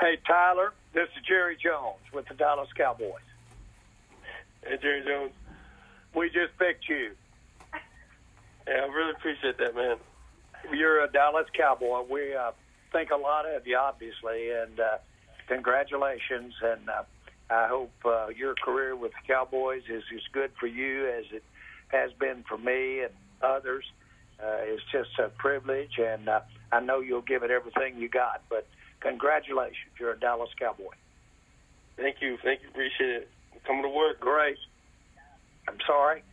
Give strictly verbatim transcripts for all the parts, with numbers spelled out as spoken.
Hey, Tyler, this is Jerry Jones with the Dallas Cowboys. Hey, Jerry Jones. We just picked you. Yeah, I really appreciate that, man. You're a Dallas Cowboy. We uh, think a lot of you, obviously, and uh, congratulations. And uh, I hope uh, your career with the Cowboys is as good for you as it has been for me and others. Uh, it's just a privilege, and uh, I know you'll give it everything you got. But congratulations. You're a Dallas Cowboy. Thank you. Thank you. Appreciate it. I'm coming to work. Great. I'm sorry.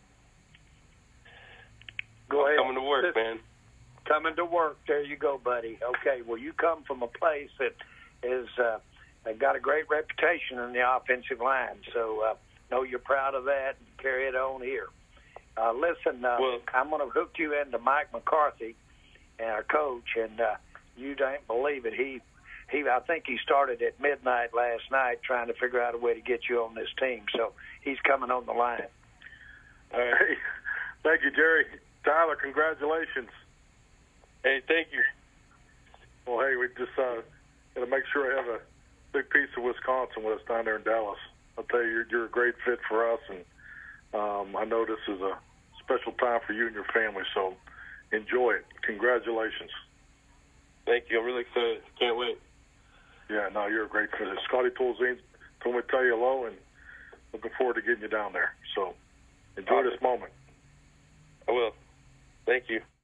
Go I'm ahead. coming to work, man. Coming to work. There you go, buddy. Okay. Well, you come from a place that is uh, got a great reputation in the offensive line, so uh, know you're proud of that and carry it on here. Uh, listen, uh, well, I'm going to hook you into Mike McCarthy, and our coach, and uh, you don't believe it. He, he, I think he started at midnight last night trying to figure out a way to get you on this team. So he's coming on the line. All right. Hey, thank you, Jerry. Tyler, congratulations. Hey, thank you. Well, hey, we just uh, got to make sure I have a big piece of Wisconsin with us down there in Dallas. I'll tell you, you're, you're a great fit for us, and um, I know this is a special time for you and your family, so enjoy it. Congratulations. Thank you. I'm really excited. Can't wait. Yeah, no, you're a great fit. Scotty Tolzien told me to tell you hello, and looking forward to getting you down there. So enjoy this moment. I will. Thank you.